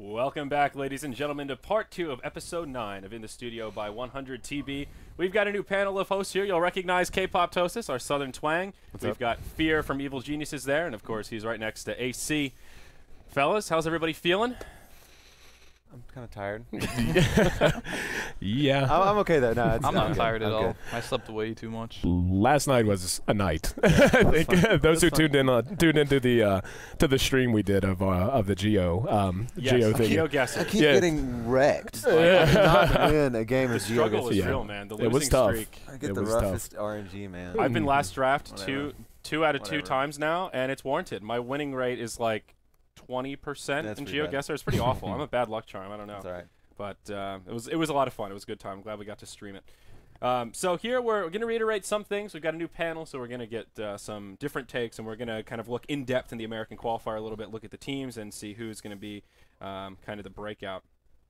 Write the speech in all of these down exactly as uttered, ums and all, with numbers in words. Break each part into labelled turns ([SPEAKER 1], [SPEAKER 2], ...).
[SPEAKER 1] Welcome back, ladies and gentlemen, to part two of episode nine of In the Studio by one hundred T B. We've got a new panel of hosts here. You'll recognize K-Pop Tosis, our Southern twang.
[SPEAKER 2] What's
[SPEAKER 1] We've
[SPEAKER 2] up?
[SPEAKER 1] got Fear from Evil Geniuses there, and of course, he's right next to A C. Fellas, how's everybody feeling?
[SPEAKER 2] I'm kind of tired.
[SPEAKER 3] Yeah.
[SPEAKER 2] I'm, I'm okay though. No, it's,
[SPEAKER 4] I'm not
[SPEAKER 2] good.
[SPEAKER 4] tired at
[SPEAKER 2] I'm
[SPEAKER 4] all.
[SPEAKER 2] good.
[SPEAKER 4] I slept way too much.
[SPEAKER 3] Last night was a night. I think
[SPEAKER 2] fun.
[SPEAKER 3] those who
[SPEAKER 2] That's
[SPEAKER 3] tuned in uh, tuned into the uh, to the stream we did of uh, of the Geo um,
[SPEAKER 1] Yes,
[SPEAKER 3] Geo thing.
[SPEAKER 1] Geo
[SPEAKER 2] I
[SPEAKER 1] Guesser.
[SPEAKER 2] keep
[SPEAKER 3] Yeah.
[SPEAKER 2] getting wrecked. Like,
[SPEAKER 3] Yeah.
[SPEAKER 2] I did not win a game
[SPEAKER 1] The
[SPEAKER 2] of
[SPEAKER 1] struggle is
[SPEAKER 3] Yeah.
[SPEAKER 1] real, man. The
[SPEAKER 3] It
[SPEAKER 1] losing
[SPEAKER 3] was tough.
[SPEAKER 1] streak.
[SPEAKER 2] I get
[SPEAKER 3] It
[SPEAKER 2] the
[SPEAKER 3] was tough.
[SPEAKER 2] roughest R N G, man.
[SPEAKER 1] I've been last draft two,
[SPEAKER 2] Whatever.
[SPEAKER 1] two out of two
[SPEAKER 2] Whatever.
[SPEAKER 1] times now, and it's warranted. My winning rate is like twenty percent
[SPEAKER 2] That's
[SPEAKER 1] in
[SPEAKER 2] pretty
[SPEAKER 1] Geo
[SPEAKER 2] bad.
[SPEAKER 1] Guesser. It's pretty awful. I'm a bad luck charm. I don't know.
[SPEAKER 2] That's all right.
[SPEAKER 1] But uh, it was it was a lot of fun. It was a good time. I'm glad we got to stream it. Um, so here we're, we're going to reiterate some things. We've got a new panel, so we're going to get uh, some different takes, and we're going to kind of look in depth in the American qualifier a little bit, look at the teams, and see who's going to be um, kind of the breakout.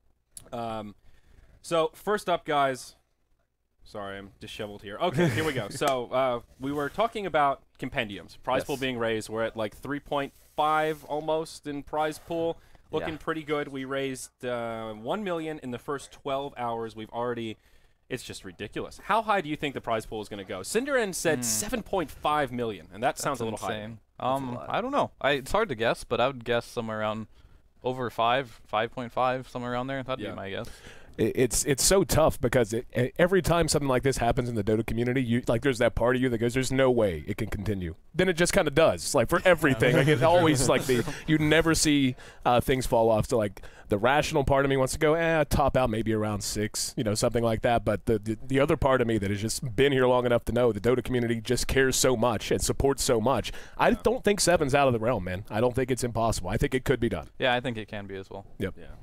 [SPEAKER 1] Um, so first up, guys. Sorry, I'm disheveled here. Okay, here we go. So uh, we were talking about compendiums. Prize
[SPEAKER 2] Yes.
[SPEAKER 1] pool being raised. We're at like three point five almost in prize pool. Looking
[SPEAKER 2] Yeah.
[SPEAKER 1] pretty good. We raised uh, one million in the first twelve hours. We've already, it's just ridiculous. How high do you think the prize pool is going to go? Cinderin said seven point five million, and that sounds a little high.
[SPEAKER 4] insane.
[SPEAKER 2] a
[SPEAKER 4] Um,
[SPEAKER 2] lot.
[SPEAKER 4] I don't know. I, it's hard to guess, but I would guess somewhere around over five, five point five, somewhere around there. That'd
[SPEAKER 1] Yeah.
[SPEAKER 4] be my guess.
[SPEAKER 3] It- It's it's so tough because it, e- every time something like this happens in the Dota community, you like there's that part of you that goes, "There's no way it can continue." Then it just kind of does. Like for everything, like it's always like the you never see uh, things fall off. So like the rational part of me wants to go, "Eh, top out maybe around six," you know, something like that. But the, the the other part of me that has just been here long enough to know the Dota community just cares so much and supports so much. I don't think seven's out of the realm, man. I don't think it's impossible. I think it could be done.
[SPEAKER 4] Yeah, I think it can be as well.
[SPEAKER 3] Yep.
[SPEAKER 1] Yeah.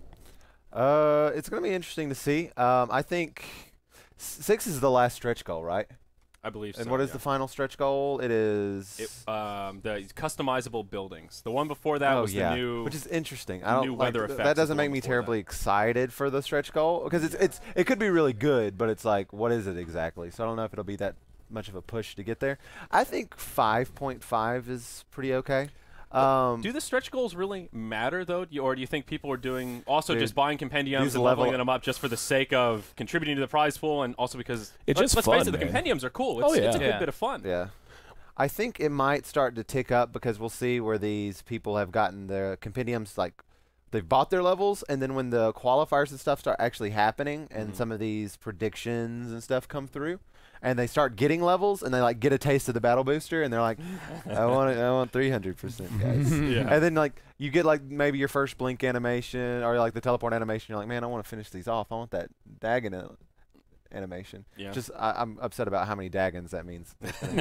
[SPEAKER 2] Uh, it's gonna be interesting to see. Um, I think s- six is the last stretch goal, right?
[SPEAKER 1] I believe so.
[SPEAKER 2] And what is
[SPEAKER 1] yeah.
[SPEAKER 2] the final stretch goal? It is.
[SPEAKER 1] It, um, the customizable buildings. The one before that
[SPEAKER 2] oh
[SPEAKER 1] was
[SPEAKER 2] yeah,
[SPEAKER 1] the new.
[SPEAKER 2] which is interesting. I don't
[SPEAKER 1] new
[SPEAKER 2] like,
[SPEAKER 1] weather
[SPEAKER 2] th-
[SPEAKER 1] effects
[SPEAKER 2] That
[SPEAKER 1] is the
[SPEAKER 2] doesn't make
[SPEAKER 1] one
[SPEAKER 2] me
[SPEAKER 1] before that.
[SPEAKER 2] terribly excited for the stretch goal because it's it's it could be really good, but it's like what is it exactly? So I don't know if it'll be that much of a push to get there. I think five point five is pretty okay. Um,
[SPEAKER 1] do the stretch goals really matter though, Do you- or do you think people are doing also
[SPEAKER 2] Dude,
[SPEAKER 1] just buying compendiums
[SPEAKER 2] these
[SPEAKER 1] and leveling
[SPEAKER 2] level-
[SPEAKER 1] them up just for the sake of contributing to the prize pool, and also because
[SPEAKER 3] It's
[SPEAKER 1] let's,
[SPEAKER 3] just
[SPEAKER 1] let's face
[SPEAKER 3] fun,
[SPEAKER 1] it, the
[SPEAKER 3] man.
[SPEAKER 1] compendiums are cool. It's,
[SPEAKER 3] Oh,
[SPEAKER 1] it's a
[SPEAKER 3] yeah.
[SPEAKER 1] good
[SPEAKER 4] Yeah.
[SPEAKER 1] bit of fun.
[SPEAKER 2] Yeah. I think it might start to tick up because we'll see where these people have gotten their compendiums, like they've bought their levels, and then when the qualifiers and stuff start actually happening and
[SPEAKER 1] Mhm.
[SPEAKER 2] some of these predictions and stuff come through and they start getting levels and they like get a taste of the battle booster and they're like, I want it, I want three hundred percent, guys.
[SPEAKER 1] Yeah.
[SPEAKER 2] And then like you get like maybe your first blink animation or like the teleport animation. You're like, man, I want to finish these off. I want that Dagon uh, animation.
[SPEAKER 1] Yeah.
[SPEAKER 2] Just I, I'm upset about how many Dagons that means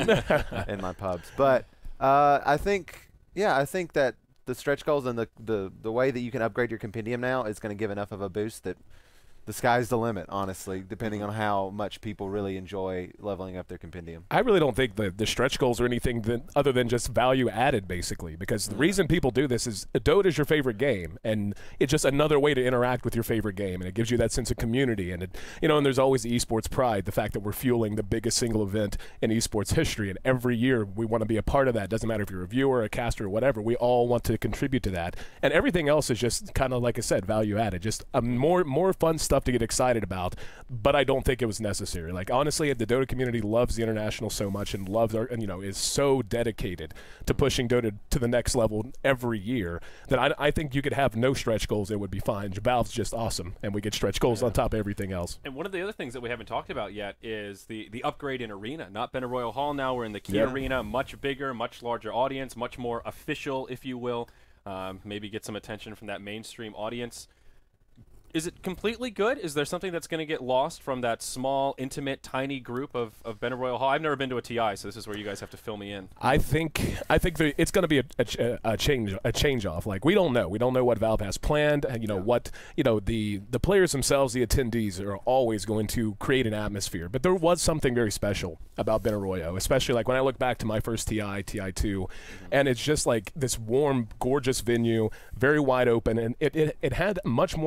[SPEAKER 2] in my pubs. But uh, I think yeah, I think that the stretch goals and the, the the way that you can upgrade your compendium now is going to give enough of a boost that the sky's the limit, honestly, depending on how much people really enjoy leveling up their compendium.
[SPEAKER 3] I really don't think the, the stretch goals are anything that, other than just value added, basically. Because the reason people do this is Dota is your favorite game, and it's just another way to interact with your favorite game, and it gives you that sense of community. And it, you know, and there's always the esports pride, the fact that we're fueling the biggest single event in esports history, and every year we want to be a part of that. Doesn't matter if you're a viewer, a caster, or whatever. We all want to contribute to that, and everything else is just kind of like I said, value added. Just a more more fun stuff to get excited about. But I don't think it was necessary. Like honestly, the Dota community loves the international so much and loves our, and you know, is so dedicated to pushing Dota to the next level every year that I, I think you could have no stretch goals. It would be fine. Valve's just awesome, and we get stretch goals on top of everything else.
[SPEAKER 1] And one of the other things that we haven't talked about yet is the the upgrade in arena. Not been a Royal Hall now. We're in the Key
[SPEAKER 3] Yeah.
[SPEAKER 1] Arena, much bigger, much larger audience, much more official, if you will. Um, maybe get some attention from that mainstream audience. Is it completely good? Is there something that's going to get lost from that small, intimate, tiny group of, of Bennett Royal Hall? I've never been to a T I, so this is where you guys have to fill me in.
[SPEAKER 3] I think I think that it's going to be a, a, ch- a change a change off. Like we don't know, we don't know what Valve has planned. And, you know what you know the the players themselves, the attendees are always going to create an atmosphere. But there was something very special about Ben Arroyo, especially like when I look back to my first T I, T I two, and it's just like this warm, gorgeous venue, very wide open, and it it, it had much more of a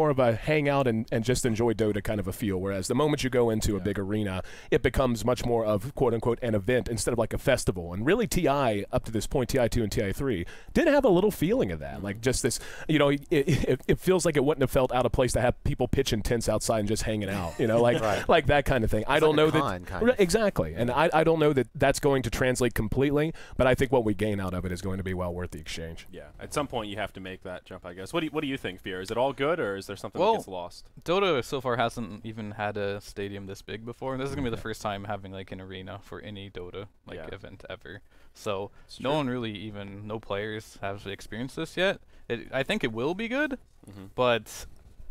[SPEAKER 3] hang out and, and just enjoy Dota kind of a feel. Whereas the moment you go into
[SPEAKER 1] Yeah.
[SPEAKER 3] a big arena, it becomes much more of quote unquote an event instead of like a festival. And really, T I up to this point, T I two and T I three did have a little feeling of that, like just this. You know, it, it, it feels like it wouldn't have felt out of place to have people pitching tents outside and just hanging out. You know, like
[SPEAKER 2] Right.
[SPEAKER 3] like that kind of thing. I
[SPEAKER 2] It's
[SPEAKER 3] don't
[SPEAKER 2] like a
[SPEAKER 3] know
[SPEAKER 2] con,
[SPEAKER 3] that
[SPEAKER 2] kind
[SPEAKER 3] Right,
[SPEAKER 2] of.
[SPEAKER 3] exactly, and I I don't know that that's going to translate completely, but I think what we gain out of it is going to be well worth the exchange.
[SPEAKER 1] Yeah, at some point you have to make that jump, I guess. What do you, what do you think, Fear? Is it all good, or is there something
[SPEAKER 4] Well,
[SPEAKER 1] that gets lost?
[SPEAKER 4] Dota so far hasn't even had a stadium this big before. This is gonna be the first time having like an arena for any Dota like
[SPEAKER 1] Yeah.
[SPEAKER 4] event ever. So
[SPEAKER 1] It's
[SPEAKER 4] no
[SPEAKER 1] true.
[SPEAKER 4] one really, even no players have experienced this yet. It, I think it will be good,
[SPEAKER 1] Mhm.
[SPEAKER 4] but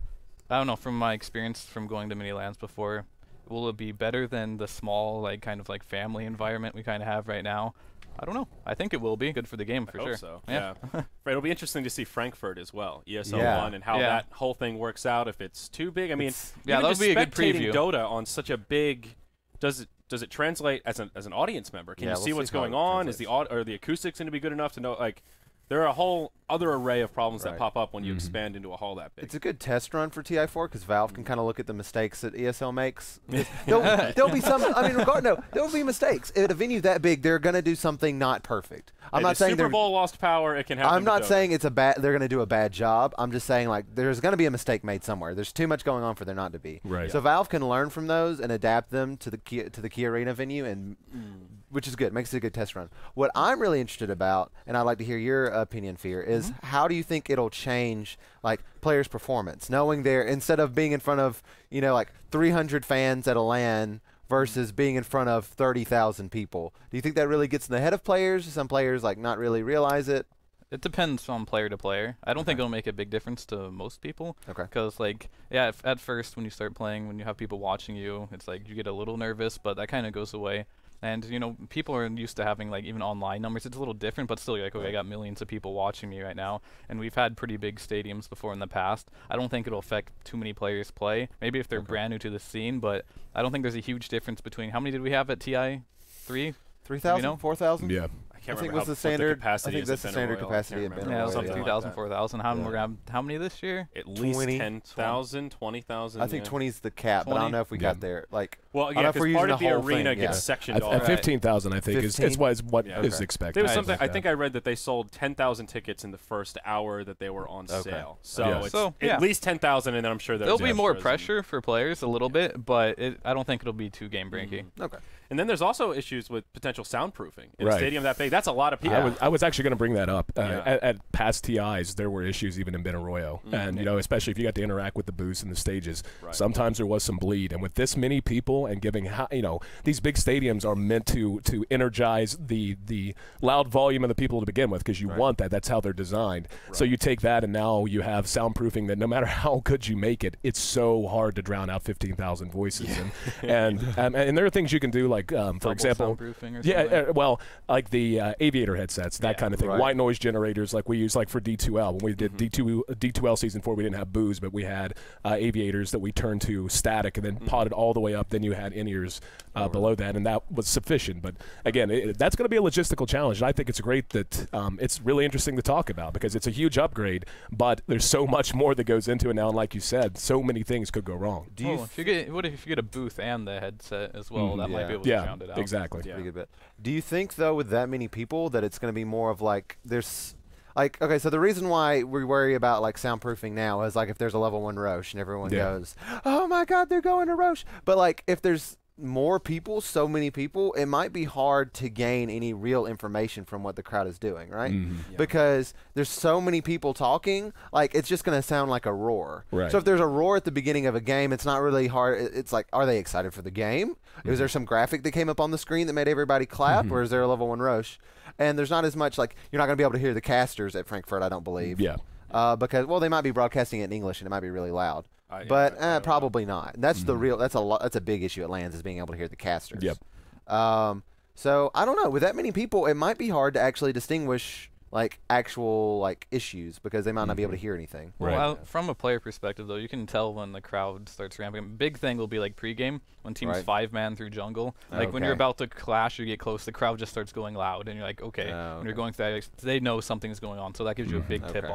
[SPEAKER 4] I don't know. From my experience from going to mini lands before, will it be better than the small like kind of like family environment we kind of have right now? I don't know. I think it will be good for the game
[SPEAKER 1] I
[SPEAKER 4] for
[SPEAKER 1] hope
[SPEAKER 4] sure.
[SPEAKER 1] so.
[SPEAKER 4] Yeah.
[SPEAKER 1] Yeah. Right, it'll be interesting to see Frankfurt as well, E S L
[SPEAKER 2] Yeah.
[SPEAKER 1] one, and how
[SPEAKER 4] Yeah.
[SPEAKER 1] that whole thing works out. If it's too big, I mean,
[SPEAKER 2] It's-
[SPEAKER 4] Yeah,
[SPEAKER 1] even
[SPEAKER 4] that would
[SPEAKER 1] just
[SPEAKER 4] be a good
[SPEAKER 1] spectating
[SPEAKER 4] preview.
[SPEAKER 1] Dota on such a big, does it does it translate as an as an audience member? Can
[SPEAKER 2] Yeah,
[SPEAKER 1] you
[SPEAKER 2] we'll
[SPEAKER 1] see
[SPEAKER 2] see
[SPEAKER 1] what's
[SPEAKER 2] how
[SPEAKER 1] going
[SPEAKER 2] it
[SPEAKER 1] on? Is the
[SPEAKER 2] translates.
[SPEAKER 1] aud- are the acoustics going to be good enough to know? Like, there are a whole other array of problems that
[SPEAKER 2] Right.
[SPEAKER 1] pop up when you
[SPEAKER 3] Mhm.
[SPEAKER 1] expand into a hall that big.
[SPEAKER 2] It's a good test run for T I four because Valve
[SPEAKER 1] Mm.
[SPEAKER 2] can kind of look at the mistakes that E S L makes. there'll, there'll be some. I mean, regard no, there will be mistakes. At a venue that big, they're going to do something not perfect. I'm
[SPEAKER 1] Hey,
[SPEAKER 2] not
[SPEAKER 1] the
[SPEAKER 2] saying
[SPEAKER 1] Super
[SPEAKER 2] they're.
[SPEAKER 1] Bowl lost power. It can happen.
[SPEAKER 2] I'm
[SPEAKER 1] to
[SPEAKER 2] not
[SPEAKER 1] Dota.
[SPEAKER 2] saying it's a bad. They're going to do a bad job. I'm just saying like there's going to be a mistake made somewhere. There's too much going on for there not to be.
[SPEAKER 3] Right.
[SPEAKER 2] So Valve can learn from those and adapt them to the key, to the key arena venue, and
[SPEAKER 1] Mm.
[SPEAKER 2] which is good. Makes it a good test run. What I'm really interested about, and I'd like to hear your opinion, Fear, is
[SPEAKER 1] Mm-hmm.
[SPEAKER 2] how do you think it'll change like players' performance, knowing they're instead of being in front of you know like three hundred fans at a LAN versus being in front of thirty thousand people. Do you think that really gets in the head of players? Do some players like not really realize it?
[SPEAKER 4] It depends on player to player. I don't think it'll make a big difference to most people.
[SPEAKER 2] Okay.
[SPEAKER 4] Because, like, yeah, if at first when you start playing, when you have people watching you, it's like you get a little nervous, but that kind of goes away. And, you know, people are used to having, like, even online numbers. It's a little different, but still, you're like, okay, I got millions of people watching me right now. And we've had pretty big stadiums before in the past. I don't think it'll affect too many players' play. Maybe if they're
[SPEAKER 2] Okay.
[SPEAKER 4] brand new to the scene, but I don't think there's a huge difference between, how many did we have at T I three?
[SPEAKER 2] Three thousand,
[SPEAKER 4] know?
[SPEAKER 2] four thousand?
[SPEAKER 3] Yeah.
[SPEAKER 1] I can't
[SPEAKER 2] I think
[SPEAKER 1] remember
[SPEAKER 2] was
[SPEAKER 1] how,
[SPEAKER 2] the
[SPEAKER 1] what
[SPEAKER 2] standard- I
[SPEAKER 1] capacity
[SPEAKER 2] think
[SPEAKER 1] is
[SPEAKER 2] that's
[SPEAKER 1] at
[SPEAKER 2] the standard
[SPEAKER 1] Benaroya. I
[SPEAKER 2] capacity
[SPEAKER 1] can't
[SPEAKER 2] at
[SPEAKER 1] remember.
[SPEAKER 4] Yeah, it
[SPEAKER 2] Benaroya,
[SPEAKER 4] was like
[SPEAKER 2] yeah.
[SPEAKER 4] three thousand, four thousand. How,
[SPEAKER 2] Yeah.
[SPEAKER 4] we're gonna have, how many this year?
[SPEAKER 1] At least
[SPEAKER 2] twenty.
[SPEAKER 1] ten thousand, twenty thousand.
[SPEAKER 2] I think
[SPEAKER 1] yeah.
[SPEAKER 2] twenty is the cap, but I don't
[SPEAKER 4] twenty?
[SPEAKER 2] know if we
[SPEAKER 3] Yeah.
[SPEAKER 2] got there. Like,
[SPEAKER 1] Well,
[SPEAKER 2] I don't know
[SPEAKER 1] yeah,
[SPEAKER 2] if we're
[SPEAKER 1] because part
[SPEAKER 2] using
[SPEAKER 1] of the
[SPEAKER 2] the whole
[SPEAKER 1] arena
[SPEAKER 2] thing,
[SPEAKER 1] gets
[SPEAKER 2] yeah.
[SPEAKER 1] sectioned
[SPEAKER 3] At,
[SPEAKER 1] off.
[SPEAKER 3] at fifteen thousand, I think is, is
[SPEAKER 2] fifteen?
[SPEAKER 3] what is what
[SPEAKER 1] Yeah.
[SPEAKER 3] is
[SPEAKER 2] Okay.
[SPEAKER 3] expected.
[SPEAKER 1] There was
[SPEAKER 2] I
[SPEAKER 1] something. I
[SPEAKER 3] Yeah.
[SPEAKER 1] think I read that they sold ten thousand tickets in the first hour that they were on
[SPEAKER 2] Okay.
[SPEAKER 1] sale. So
[SPEAKER 3] Yeah.
[SPEAKER 1] it's
[SPEAKER 4] So, yeah.
[SPEAKER 1] at least ten thousand, and then I'm sure there's
[SPEAKER 4] There'll be more
[SPEAKER 1] extras and-
[SPEAKER 4] pressure for players a little bit, but it, I don't think it'll be too game breaking.
[SPEAKER 2] okay.
[SPEAKER 1] And then there's also issues with potential soundproofing in
[SPEAKER 3] Right.
[SPEAKER 1] a stadium that big. That's a lot of people.
[SPEAKER 3] I was I was actually going to bring that up. Uh,
[SPEAKER 1] Yeah.
[SPEAKER 3] at, at past T Is, there were issues even in Benaroyo,
[SPEAKER 1] Mm.
[SPEAKER 3] and you know, especially if you got to interact with the booths and the stages,
[SPEAKER 1] Right.
[SPEAKER 3] sometimes there was some bleed. And with this many people and giving, ho- you know, these big stadiums are meant to to energize the the loud volume of the people to begin with, because you
[SPEAKER 2] Right.
[SPEAKER 3] want that. That's how they're designed. So
[SPEAKER 1] Right.
[SPEAKER 3] you take that, and now you have soundproofing that no matter how good you make it, it's so hard to drown out fifteen thousand voices. And and, um, and there are things you can do, like um, for
[SPEAKER 4] Double
[SPEAKER 3] example.
[SPEAKER 4] soundproofing or
[SPEAKER 3] Yeah,
[SPEAKER 4] something.
[SPEAKER 3] uh, well, like the uh, aviator headsets, that
[SPEAKER 1] Yeah,
[SPEAKER 3] kind of thing.
[SPEAKER 2] right.
[SPEAKER 3] White noise generators, like we use, like for D two L. When we did
[SPEAKER 1] Mhm.
[SPEAKER 3] D two D two L season four, we didn't have booze, but we had uh, aviators that we turned to static and then
[SPEAKER 1] Mhm.
[SPEAKER 3] potted all the way up. Then you had in-ears uh, below that, and that was sufficient. But again, it, that's going to be a logistical challenge. And I think it's great that um, it's really interesting to talk about, because it's a huge upgrade, but there's so much more that goes into it now. And like you said, so many things could go wrong.
[SPEAKER 2] Do you
[SPEAKER 4] Oh, if you get what if you get a booth and the headset as well?
[SPEAKER 3] Mhm.
[SPEAKER 4] That might
[SPEAKER 2] Yeah.
[SPEAKER 4] be able to
[SPEAKER 3] Yeah,
[SPEAKER 4] round it out.
[SPEAKER 3] exactly.
[SPEAKER 1] Yeah.
[SPEAKER 2] pretty good bit. Do you think though, with that many people, that it's going to be more of like there's like okay, so the reason why we worry about like soundproofing now is like if there's a level one Roche and everyone
[SPEAKER 3] Yeah.
[SPEAKER 2] goes, oh my God, they're going to Roche. But like if there's more people, so many people, it might be hard to gain any real information from what the crowd is doing, right?
[SPEAKER 3] Mhm.
[SPEAKER 1] Yeah.
[SPEAKER 2] Because there's so many people talking, like it's just going to sound like a roar.
[SPEAKER 3] Right.
[SPEAKER 2] So if there's a roar at the beginning of a game, it's not really hard. it- It's like, are they excited for the game? Is there some graphic that came up on the screen that made everybody clap,
[SPEAKER 3] Mhm.
[SPEAKER 2] or is there a level one Roche? And there's not as much like you're not going to be able to hear the casters at Frankfurt, I don't believe.
[SPEAKER 3] Yeah.
[SPEAKER 2] Uh, because well, they might be broadcasting it in English and it might be really loud.
[SPEAKER 1] I-
[SPEAKER 2] But
[SPEAKER 1] I- I
[SPEAKER 2] uh,
[SPEAKER 1] don't know.
[SPEAKER 2] probably not. That's the
[SPEAKER 3] Mhm.
[SPEAKER 2] real. That's a lo- That's a big issue at LANs is being able to hear the casters.
[SPEAKER 3] Yep.
[SPEAKER 2] Um. So I don't know. With that many people, it might be hard to actually distinguish like actual like issues because they might not be able to hear anything.
[SPEAKER 4] Well,
[SPEAKER 3] Right.
[SPEAKER 4] uh, from a player perspective, though, you can tell when the crowd starts ramping. Big thing will be like pregame when teams
[SPEAKER 2] Right.
[SPEAKER 4] five man through jungle. Like when you're
[SPEAKER 2] Okay.
[SPEAKER 4] about to clash or get close, the crowd just starts going loud, and you're like, okay.
[SPEAKER 2] Oh,
[SPEAKER 4] When you're
[SPEAKER 2] okay.
[SPEAKER 4] going through that, they know something's going on, so that gives you a
[SPEAKER 3] Mhm.
[SPEAKER 4] big tip
[SPEAKER 2] Okay.
[SPEAKER 4] off.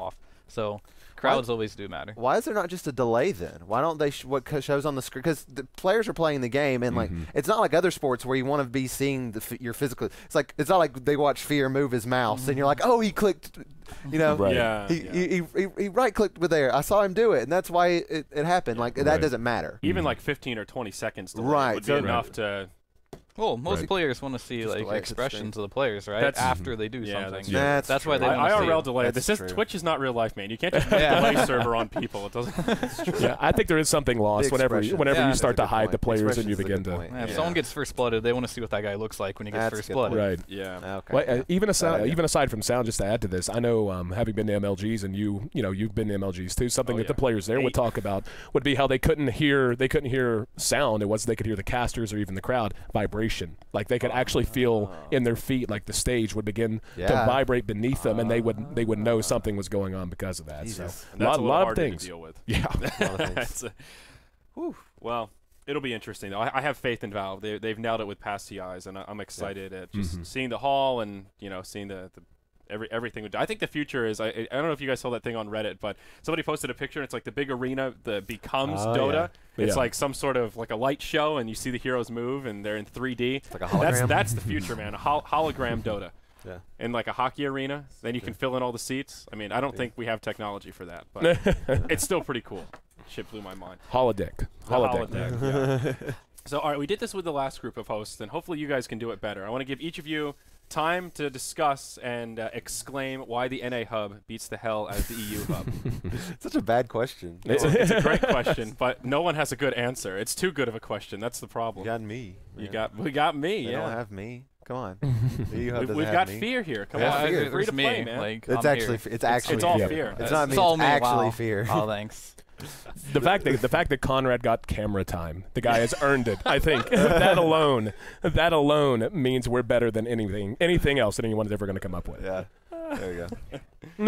[SPEAKER 4] So crowds always do matter.
[SPEAKER 2] Why is there not just a delay then? Why don't they sh what shows on the screen? Because the players are playing the game, and like
[SPEAKER 3] Mhm.
[SPEAKER 2] it's not like other sports where you want to be seeing the f your physical. It's like it's not like they watch Fear move his mouse, and you're like, oh, he clicked, you know,
[SPEAKER 3] Right.
[SPEAKER 1] Yeah.
[SPEAKER 2] he,
[SPEAKER 1] yeah.
[SPEAKER 2] he, he, he, he right clicked with there. I saw him do it, and that's why it, it happened. Like that
[SPEAKER 3] Right.
[SPEAKER 2] doesn't matter.
[SPEAKER 1] Even like fifteen or twenty seconds delay
[SPEAKER 2] Right,
[SPEAKER 1] would be
[SPEAKER 2] so-
[SPEAKER 1] enough
[SPEAKER 3] Right.
[SPEAKER 1] to.
[SPEAKER 4] Well, most
[SPEAKER 3] Right.
[SPEAKER 4] players want to see
[SPEAKER 2] Just
[SPEAKER 4] like
[SPEAKER 2] delay it to the
[SPEAKER 4] expressions of the players, right?
[SPEAKER 1] That's-
[SPEAKER 4] After they do
[SPEAKER 1] Yeah,
[SPEAKER 4] something.
[SPEAKER 1] that's-
[SPEAKER 3] Yeah.
[SPEAKER 2] That's,
[SPEAKER 4] That's why
[SPEAKER 2] true.
[SPEAKER 4] they
[SPEAKER 1] I,
[SPEAKER 4] wanna see
[SPEAKER 1] I R L
[SPEAKER 4] it.
[SPEAKER 1] delay.
[SPEAKER 2] That's
[SPEAKER 1] This is
[SPEAKER 2] true.
[SPEAKER 1] Twitch is not real life, man. You can't just put
[SPEAKER 4] Yeah.
[SPEAKER 1] a delay server on people. It doesn't.
[SPEAKER 3] Yeah, I think there is something lost
[SPEAKER 2] The
[SPEAKER 3] whenever
[SPEAKER 2] expression.
[SPEAKER 3] whenever
[SPEAKER 4] Yeah.
[SPEAKER 3] you
[SPEAKER 2] That's
[SPEAKER 3] start
[SPEAKER 2] a
[SPEAKER 3] to
[SPEAKER 2] good
[SPEAKER 3] hide
[SPEAKER 2] point.
[SPEAKER 3] the players and
[SPEAKER 2] Expression's
[SPEAKER 3] you
[SPEAKER 2] a good
[SPEAKER 3] begin to.
[SPEAKER 2] point.
[SPEAKER 4] Yeah, if
[SPEAKER 1] Yeah.
[SPEAKER 4] someone gets first blooded, they want to see what that guy looks like when he gets
[SPEAKER 2] That's a
[SPEAKER 4] first
[SPEAKER 2] good
[SPEAKER 4] blooded.
[SPEAKER 3] Right.
[SPEAKER 1] Yeah.
[SPEAKER 2] Okay.
[SPEAKER 3] Well, uh,
[SPEAKER 2] yeah.
[SPEAKER 3] even aside,
[SPEAKER 2] idea.
[SPEAKER 3] even aside from sound, just to add to this, I know um, having been to M L Gs and you, you know, you've been to M L Gs too. Something
[SPEAKER 1] Oh,
[SPEAKER 3] that
[SPEAKER 1] yeah.
[SPEAKER 3] the players there
[SPEAKER 1] Eight.
[SPEAKER 3] would talk about would be how they couldn't hear, they couldn't hear sound. It was they could hear the casters or even the crowd vibration. Like they could actually feel in their feet, like the stage would begin to
[SPEAKER 2] Yeah.
[SPEAKER 3] vibrate beneath them, and they would they would know something was going on because of that.
[SPEAKER 2] Jesus.
[SPEAKER 3] So
[SPEAKER 1] And
[SPEAKER 3] a
[SPEAKER 1] that's
[SPEAKER 3] lot,
[SPEAKER 1] a little
[SPEAKER 3] lot of
[SPEAKER 1] harder
[SPEAKER 3] things.
[SPEAKER 1] to deal with.
[SPEAKER 3] Yeah.
[SPEAKER 2] A lot of things.
[SPEAKER 1] That's a- whew. Well, it'll be interesting though. I, I have faith in Valve. They they've nailed it with past T Is, and I, I'm excited at just
[SPEAKER 3] Mhm.
[SPEAKER 1] seeing the hall and you know seeing the. the Every, everything would. I think the future is. I, I don't know if you guys saw that thing on Reddit, but somebody posted a picture. And it's like the big arena that becomes
[SPEAKER 2] Oh,
[SPEAKER 1] Dota.
[SPEAKER 2] yeah.
[SPEAKER 1] It's
[SPEAKER 3] Yeah.
[SPEAKER 1] like some sort of like a light show, and you see the heroes move, and they're in three D.
[SPEAKER 2] It's like a
[SPEAKER 1] That's
[SPEAKER 2] hologram.
[SPEAKER 1] that's the future, man. A hol hologram Dota.
[SPEAKER 2] Yeah.
[SPEAKER 1] In like a hockey arena, then you can
[SPEAKER 2] Yeah.
[SPEAKER 1] fill in all the seats. I mean, I don't
[SPEAKER 2] Yeah.
[SPEAKER 1] think we have technology for that, but it's still pretty cool. Shit blew my mind.
[SPEAKER 3] Holodeck.
[SPEAKER 1] The
[SPEAKER 3] Holodeck.
[SPEAKER 1] holodeck, yeah. So, all right, we did this with the last group of hosts, and hopefully you guys can do it better. I want to give each of you time to discuss and uh, exclaim why the N A hub beats the hell out of the E U hub.
[SPEAKER 2] Such a bad question.
[SPEAKER 1] It's, a, it's a great question, but no one has a good answer. It's too good of a question. That's the
[SPEAKER 2] You
[SPEAKER 1] problem.
[SPEAKER 2] got me.
[SPEAKER 1] You
[SPEAKER 2] man.
[SPEAKER 1] got we got me.
[SPEAKER 2] They
[SPEAKER 1] yeah.
[SPEAKER 2] don't have me. Come on. The E U hub
[SPEAKER 1] We've,
[SPEAKER 2] doesn't
[SPEAKER 1] we've
[SPEAKER 2] have
[SPEAKER 1] got
[SPEAKER 2] me.
[SPEAKER 1] fear here. Come
[SPEAKER 2] Yeah,
[SPEAKER 1] on,
[SPEAKER 2] fear.
[SPEAKER 1] free
[SPEAKER 4] There's
[SPEAKER 1] to play,
[SPEAKER 4] me,
[SPEAKER 1] man.
[SPEAKER 4] Like,
[SPEAKER 2] It's
[SPEAKER 4] I'm
[SPEAKER 2] actually.
[SPEAKER 4] here.
[SPEAKER 2] f- It's actually.
[SPEAKER 1] it's all
[SPEAKER 3] Yeah.
[SPEAKER 1] fear.
[SPEAKER 2] It's not
[SPEAKER 4] It's
[SPEAKER 2] me.
[SPEAKER 4] all
[SPEAKER 2] It's
[SPEAKER 4] me.
[SPEAKER 2] actually
[SPEAKER 4] Wow.
[SPEAKER 2] fear.
[SPEAKER 4] Oh, thanks.
[SPEAKER 3] The fact that the fact that Conrad got camera time, the guy has earned it. I think that alone, that alone means we're better than anything, anything else that anyone's ever going to come up with.
[SPEAKER 2] Yeah. There you go.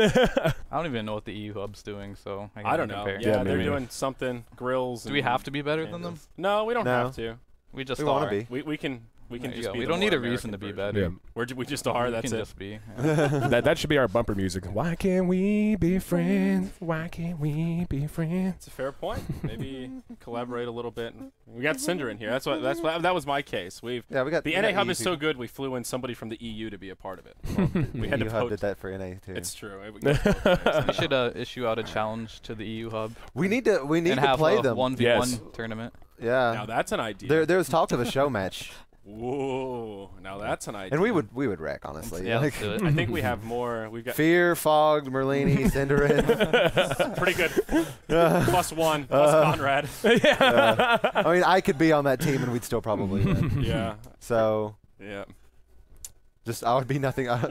[SPEAKER 4] I don't even know what the E U hub's doing, so I, can't
[SPEAKER 1] I don't know.
[SPEAKER 4] compare.
[SPEAKER 1] Yeah,
[SPEAKER 3] Yeah,
[SPEAKER 1] they're
[SPEAKER 3] maybe.
[SPEAKER 1] doing something. Grills.
[SPEAKER 4] Do we
[SPEAKER 1] and
[SPEAKER 4] have to be better than them?
[SPEAKER 1] candles. No, we don't
[SPEAKER 2] No.
[SPEAKER 1] have to.
[SPEAKER 4] We just
[SPEAKER 2] We
[SPEAKER 4] are.
[SPEAKER 2] want to be.
[SPEAKER 1] We we can we can
[SPEAKER 4] There you
[SPEAKER 1] just
[SPEAKER 4] go.
[SPEAKER 1] be.
[SPEAKER 4] We
[SPEAKER 1] the
[SPEAKER 4] don't need
[SPEAKER 1] more
[SPEAKER 4] a reason
[SPEAKER 1] American
[SPEAKER 4] to be
[SPEAKER 1] version.
[SPEAKER 4] better.
[SPEAKER 3] Yeah.
[SPEAKER 1] We're ju- we just are.
[SPEAKER 4] We
[SPEAKER 1] That's
[SPEAKER 4] can
[SPEAKER 1] it.
[SPEAKER 4] just be. Yeah.
[SPEAKER 3] that that should be our bumper music. Why can't we be friends? Why can't we be friends?
[SPEAKER 1] It's a fair point. Maybe collaborate a little bit. We got Cinder in here. That's what. That's what. That was my case. We've
[SPEAKER 2] Yeah, we got
[SPEAKER 1] the
[SPEAKER 2] we
[SPEAKER 1] N A
[SPEAKER 2] got
[SPEAKER 1] hub
[SPEAKER 2] E U
[SPEAKER 1] is so
[SPEAKER 2] people.
[SPEAKER 1] good. We flew in somebody from the E U to be a part of it.
[SPEAKER 2] The
[SPEAKER 1] we had
[SPEAKER 2] E
[SPEAKER 1] to
[SPEAKER 2] U hub
[SPEAKER 1] poach-
[SPEAKER 2] did that for N A too.
[SPEAKER 1] It's true. It goes both ways.
[SPEAKER 4] We should uh, issue out a challenge to the E U hub
[SPEAKER 2] we need to. We need
[SPEAKER 4] and
[SPEAKER 2] to
[SPEAKER 4] have
[SPEAKER 2] play
[SPEAKER 4] a
[SPEAKER 2] them.
[SPEAKER 4] one v one
[SPEAKER 3] Yes.
[SPEAKER 4] tournament.
[SPEAKER 2] Yeah.
[SPEAKER 1] Now that's an idea.
[SPEAKER 2] There, there was talk of a show match,
[SPEAKER 1] Whoa. Now that's an idea.
[SPEAKER 2] and we would, we would wreck honestly.
[SPEAKER 4] Yeah,
[SPEAKER 2] Like,
[SPEAKER 4] let's do it.
[SPEAKER 1] I think we have more. We've got
[SPEAKER 2] Fear, Fog, Merlini, Cinderin.
[SPEAKER 1] pretty good. Plus one. Plus
[SPEAKER 2] Uh,
[SPEAKER 1] Conrad.
[SPEAKER 2] uh, I mean, I could be on that team, and we'd still probably win.
[SPEAKER 1] Yeah.
[SPEAKER 2] So,
[SPEAKER 1] Yeah.
[SPEAKER 2] just I would be nothing. I,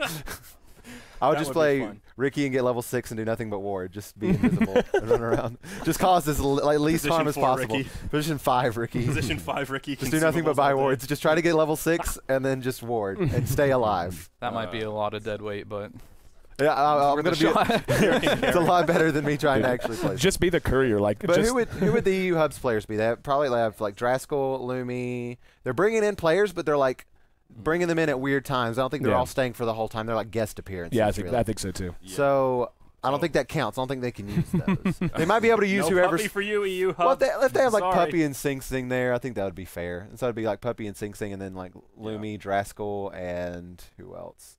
[SPEAKER 2] I would
[SPEAKER 1] That
[SPEAKER 2] just
[SPEAKER 1] would be
[SPEAKER 2] play
[SPEAKER 1] fun.
[SPEAKER 2] Ricky and get level six and do nothing but ward. Just be invisible and run around. Just cause as l- like, least
[SPEAKER 1] Position
[SPEAKER 2] harm as
[SPEAKER 1] four,
[SPEAKER 2] possible.
[SPEAKER 1] Ricky.
[SPEAKER 2] Position five, Ricky.
[SPEAKER 1] Position five, Ricky.
[SPEAKER 2] Just do nothing but
[SPEAKER 1] consumables
[SPEAKER 2] buy
[SPEAKER 1] all day.
[SPEAKER 2] wards. Just try to get level six and then just ward and stay alive.
[SPEAKER 4] That might be
[SPEAKER 1] Uh,
[SPEAKER 4] a lot of dead weight, but
[SPEAKER 2] Yeah, I, I'm
[SPEAKER 4] worth
[SPEAKER 2] gonna
[SPEAKER 4] a
[SPEAKER 2] be.
[SPEAKER 4] shot.
[SPEAKER 2] It's a lot better than me trying to actually play.
[SPEAKER 3] Just be the courier, like.
[SPEAKER 2] But
[SPEAKER 3] just,
[SPEAKER 2] who would who would the E U hubs players be? They have, probably have like Draskell, Lumi. They're bringing in players, but they're like bringing them in at weird times. I don't think they're
[SPEAKER 3] Yeah.
[SPEAKER 2] all staying for the whole time. They're like guest appearances.
[SPEAKER 3] Yeah, I think
[SPEAKER 2] really.
[SPEAKER 3] I think so too.
[SPEAKER 1] Yeah.
[SPEAKER 2] So I don't
[SPEAKER 1] So-
[SPEAKER 2] think that counts. I don't think they can use those. They might be able to use
[SPEAKER 1] no
[SPEAKER 2] whoever's.
[SPEAKER 1] puppy for you, E U hub.
[SPEAKER 2] Well, if they, if they have like
[SPEAKER 1] Sorry.
[SPEAKER 2] Puppy and Sing Sing there, I think that would be fair. And so it'd be like Puppy and Sing Sing, and then like Lumi, Draskell, and who else?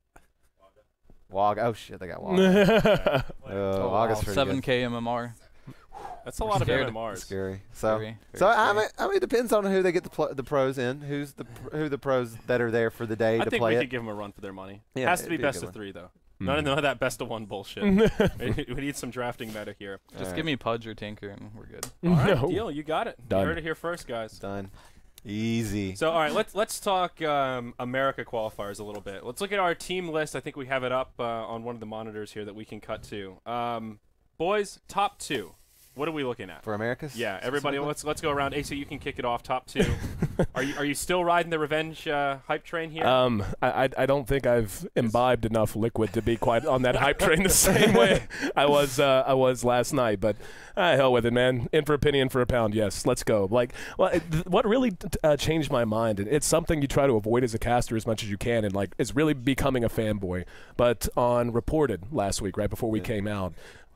[SPEAKER 2] Wog. Oh shit, they got Wog. uh,
[SPEAKER 4] oh,
[SPEAKER 2] Wog
[SPEAKER 4] wow.
[SPEAKER 2] is pretty
[SPEAKER 4] seven
[SPEAKER 2] good.
[SPEAKER 4] K M M R.
[SPEAKER 1] That's a lot of
[SPEAKER 4] scared.
[SPEAKER 1] M M Rs.
[SPEAKER 2] Scary. So.
[SPEAKER 4] Very,
[SPEAKER 2] So
[SPEAKER 4] very
[SPEAKER 2] I
[SPEAKER 4] scary.
[SPEAKER 2] mean, I mean, it depends on who they get the pl- the pros in. Who's the pr- who the pros that are there for the day
[SPEAKER 1] I
[SPEAKER 2] to
[SPEAKER 1] think
[SPEAKER 2] play
[SPEAKER 1] we
[SPEAKER 2] it.
[SPEAKER 1] could give them a run for their money.
[SPEAKER 2] Yeah,
[SPEAKER 1] Has to
[SPEAKER 2] it'd
[SPEAKER 1] be
[SPEAKER 2] be a
[SPEAKER 1] best
[SPEAKER 2] good
[SPEAKER 1] of
[SPEAKER 2] one.
[SPEAKER 1] three though.
[SPEAKER 3] Mhm.
[SPEAKER 1] None, none of that best of one bullshit. we we need some drafting meta here.
[SPEAKER 4] Just
[SPEAKER 2] Alright.
[SPEAKER 4] give me Pudge or Tinker and we're good.
[SPEAKER 1] All right,
[SPEAKER 3] No.
[SPEAKER 1] deal. You got it.
[SPEAKER 3] Done.
[SPEAKER 1] You heard it here first, guys.
[SPEAKER 2] Done. Easy.
[SPEAKER 1] So, all right, let's let's talk um, America qualifiers a little bit. Let's look at our team list. I think we have it up uh, on one of the monitors here that we can cut to. Um, boys, top two. What are we looking at?
[SPEAKER 2] For Americas.
[SPEAKER 1] Yeah, everybody, let's let's go around. A C, you can kick it off. Top two. are you are you still riding the revenge uh, hype train here?
[SPEAKER 3] Um, I, I I don't think I've imbibed enough liquid to be quite on that hype train the same way I was uh, I was last night. But uh, hell with it, man. In for a penny, in for a pound. Yes, let's go. Like, well, it, th- what really t- uh, changed my mind, and it's something you try to avoid as a caster as much as you can, and like is really becoming a fanboy. But on Reported last week, right before we
[SPEAKER 2] Yeah.
[SPEAKER 3] came out.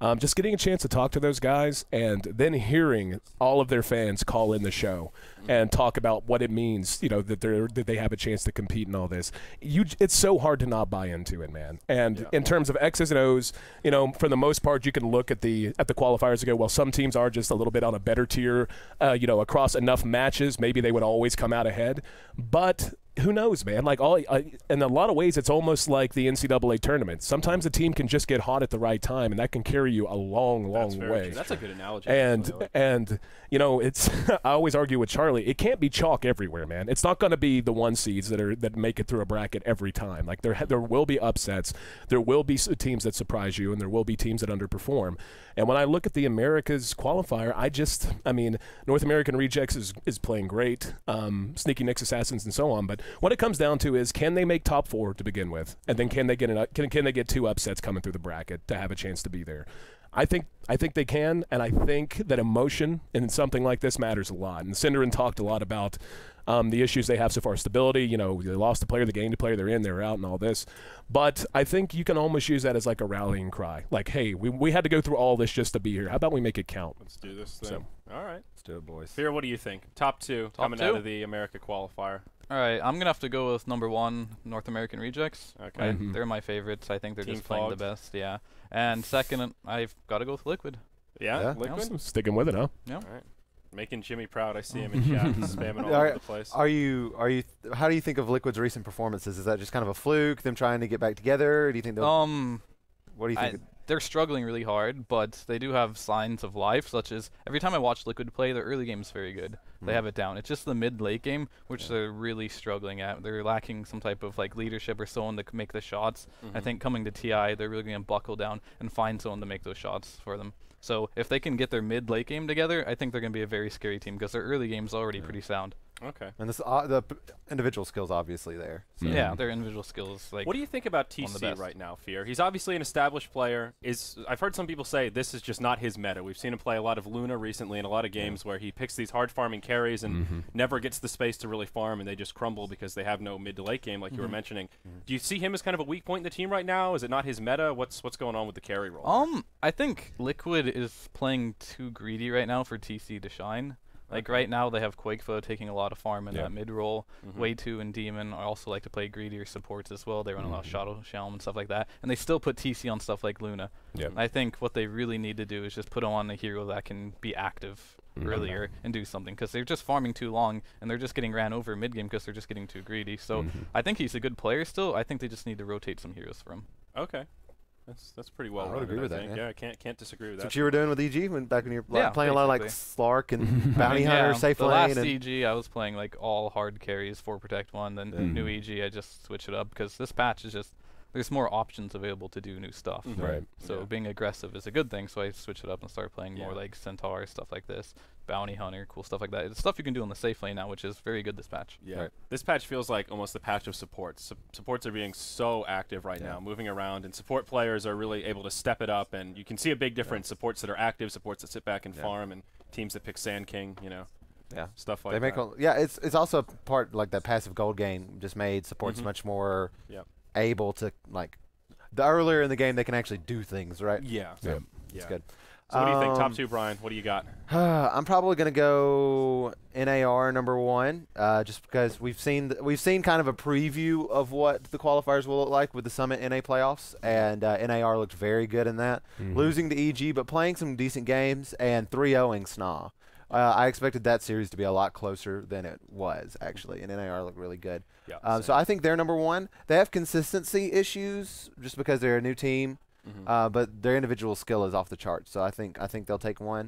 [SPEAKER 3] Um, just getting a chance to talk to those guys and then hearing all of their fans call in the show and talk about what it means, you know, that they're that they have a chance to compete in all this. You, it's so hard to not buy into it, man. And
[SPEAKER 1] Yeah.
[SPEAKER 3] in terms of X's and O's, you know, for the most part, you can look at the at the qualifiers and go, well, some teams are just a little bit on a better tier, uh, you know, across enough matches, maybe they would always come out ahead. But who knows, man? Like all, I, in a lot of ways, it's almost like the N C double A tournament. Sometimes a team can just get hot at the right time, and that can carry you a long, long
[SPEAKER 1] That's very
[SPEAKER 3] way.
[SPEAKER 1] true. That's a good analogy.
[SPEAKER 3] And
[SPEAKER 1] actually.
[SPEAKER 3] and you know, it's I always argue with Charlie. It can't be chalk everywhere, man. It's not going to be the one seeds that are that make it through a bracket every time. Like there there will be upsets. There will be s- teams that surprise you, and there will be teams that underperform. And when I look at the Americas qualifier, I just, I mean, North American Rejects is is playing great, um, Sneaky Nicks Assassins and so on. But what it comes down to is, can they make top four to begin with, and then can they get an, can can they get two upsets coming through the bracket to have a chance to be there? I think I think they can, and I think that emotion in something like this matters a lot. And Cinderin talked a lot about um, the issues they have so far, stability. You know, they lost a player, they gained a player, they're in, they're out, and all this. But I think you can almost use that as like a rallying cry. Like, hey, we we had to go through all this just to be here. How about we make it count?
[SPEAKER 1] Let's do this thing.
[SPEAKER 3] So-
[SPEAKER 1] All right.
[SPEAKER 2] Let's do it, boys.
[SPEAKER 1] Fear, what do you think? Top two
[SPEAKER 4] Top
[SPEAKER 1] coming
[SPEAKER 4] two?
[SPEAKER 1] out of the America qualifier.
[SPEAKER 4] All right, I'm gonna have to go with number one, North American Rejects.
[SPEAKER 1] Okay.
[SPEAKER 4] I-
[SPEAKER 3] Mhm.
[SPEAKER 4] They're my favorites. I think they're
[SPEAKER 1] Team
[SPEAKER 4] just playing
[SPEAKER 1] Fogged.
[SPEAKER 4] the best. Yeah. And second, I've got to go with Liquid.
[SPEAKER 1] Yeah,
[SPEAKER 2] Yeah.
[SPEAKER 1] Liquid?
[SPEAKER 3] So sticking with it, huh?
[SPEAKER 4] Yeah.
[SPEAKER 1] All right. Making Jimmy proud. I see him in chat spamming all
[SPEAKER 2] Are-
[SPEAKER 1] over the place.
[SPEAKER 2] Are you? Are you? How do you think of Liquid's recent performances? Is that just kind of a fluke? Them trying to get back together? Or do you think? they'll
[SPEAKER 4] Um,
[SPEAKER 2] What do you
[SPEAKER 4] I,
[SPEAKER 2] think?
[SPEAKER 4] they're struggling really hard, but they do have signs of life, such as every time I watch Liquid play, their early game is very good. They
[SPEAKER 2] Mhm.
[SPEAKER 4] have it down. It's just the mid-late game, which they're really struggling at. They're lacking some type of like leadership or someone to c- make the shots. I
[SPEAKER 1] Mhm.
[SPEAKER 4] think coming to T I, they're really going to buckle down and find someone to make those shots for them. So if they can get their mid-late game together, I think they're going to be a very scary team because their early game's already
[SPEAKER 2] Yeah.
[SPEAKER 4] pretty sound.
[SPEAKER 1] Okay.
[SPEAKER 2] And this, uh, the p- individual skills obviously there. So.
[SPEAKER 3] Mhm.
[SPEAKER 4] Yeah, their individual skills. Like
[SPEAKER 1] What do you think about
[SPEAKER 4] one of the
[SPEAKER 1] T C
[SPEAKER 4] best.
[SPEAKER 1] right now, Fear? He's obviously an established player. Is I've heard some people say this is just not his meta. We've seen him play a lot of Luna recently in a lot of games where he picks these hard farming carries and
[SPEAKER 3] Mhm.
[SPEAKER 1] never gets the space to really farm, and they just crumble because they have no mid to late game, like you were
[SPEAKER 4] Mhm.
[SPEAKER 1] mentioning.
[SPEAKER 2] Mhm.
[SPEAKER 1] Do you see him as kind of a weak point in the team right now? Is it not his meta? What's what's going on with the carry role?
[SPEAKER 4] Um, I think Liquid is playing too greedy right now for T C to shine. Like
[SPEAKER 1] Okay.
[SPEAKER 4] right now, they have Quakefo taking a lot of farm in
[SPEAKER 3] Yeah.
[SPEAKER 4] that mid role.
[SPEAKER 1] Mhm.
[SPEAKER 4] Way two and Demon are also like to play greedier supports as well. They run a lot of
[SPEAKER 3] Mhm.
[SPEAKER 4] Shadow Shalom and stuff like that, and they still put T C on stuff like Luna.
[SPEAKER 3] Yeah.
[SPEAKER 4] I think what they really need to do is just put on a hero that can be active
[SPEAKER 3] Mhm.
[SPEAKER 4] earlier and do something, because they're just farming too long and they're just getting ran over mid game because they're just getting too greedy. So
[SPEAKER 3] Mhm.
[SPEAKER 4] I think he's a good player still. I think they just need to rotate some heroes for him.
[SPEAKER 1] Okay. That's that's pretty well
[SPEAKER 2] I would
[SPEAKER 1] rounded,
[SPEAKER 2] agree with
[SPEAKER 1] I
[SPEAKER 2] that,
[SPEAKER 1] think.
[SPEAKER 2] yeah.
[SPEAKER 1] Yeah, I can't can't disagree with
[SPEAKER 2] That's
[SPEAKER 1] that.
[SPEAKER 2] what you were doing with E G when back when you were
[SPEAKER 4] Yeah,
[SPEAKER 2] like, playing a lot of like
[SPEAKER 4] basically.
[SPEAKER 2] Slark and
[SPEAKER 3] I
[SPEAKER 2] Bounty
[SPEAKER 4] mean,
[SPEAKER 2] Hunter,
[SPEAKER 4] yeah,
[SPEAKER 2] Safe
[SPEAKER 4] the
[SPEAKER 2] Lane,
[SPEAKER 4] last
[SPEAKER 2] and
[SPEAKER 4] E G, I was playing like all hard carries, four protect one. Then
[SPEAKER 2] Yeah.
[SPEAKER 4] new
[SPEAKER 3] Mhm.
[SPEAKER 4] E G, I just switch it up because this patch is just there's more options available to do new stuff.
[SPEAKER 1] Mhm.
[SPEAKER 3] Right.
[SPEAKER 4] So
[SPEAKER 1] Yeah.
[SPEAKER 4] being aggressive is a good thing. So I switch it up and start playing more
[SPEAKER 1] Yeah.
[SPEAKER 4] like Centaur stuff like this, Bounty Hunter, cool stuff like that. It's stuff you can do on the safe lane now, which is very good this patch.
[SPEAKER 1] Yeah.
[SPEAKER 2] Right.
[SPEAKER 1] This patch feels like almost the patch of supports. Sup- supports are being so active right
[SPEAKER 2] Yeah.
[SPEAKER 1] now, moving around, and support players are really able to step it up, and you can see a big difference. Supports that are active, supports that sit back and
[SPEAKER 2] Yeah.
[SPEAKER 1] farm, and teams that pick Sand King, you know,
[SPEAKER 2] yeah.
[SPEAKER 1] stuff like
[SPEAKER 2] They make
[SPEAKER 1] that.
[SPEAKER 2] a, yeah, it's it's also a part like that passive gold gain just made supports
[SPEAKER 1] Mhm.
[SPEAKER 2] much more
[SPEAKER 1] Yep.
[SPEAKER 2] able to like the earlier in the game they can actually do things, right?
[SPEAKER 1] Yeah.
[SPEAKER 3] Yeah.
[SPEAKER 1] Yeah.
[SPEAKER 2] It's good.
[SPEAKER 1] So what do you think? Top
[SPEAKER 2] Um,
[SPEAKER 1] two, Brian. What do you got?
[SPEAKER 2] I'm probably gonna go N A R number one, uh, just because we've seen th- we've seen kind of a preview of what the qualifiers will look like with the Summit N A playoffs, and uh, N A R looked very good in that,
[SPEAKER 3] Mhm.
[SPEAKER 2] losing to E G but playing some decent games and three oh-ing S N A. Uh, I expected that series to be a lot closer than it was actually, and N A R looked really good.
[SPEAKER 1] Yeah.
[SPEAKER 2] Um, so I think they're number one. They have consistency issues just because they're a new team.
[SPEAKER 1] Mhm.
[SPEAKER 2] Uh, but their individual skill is off the charts, so I think I think they'll take one.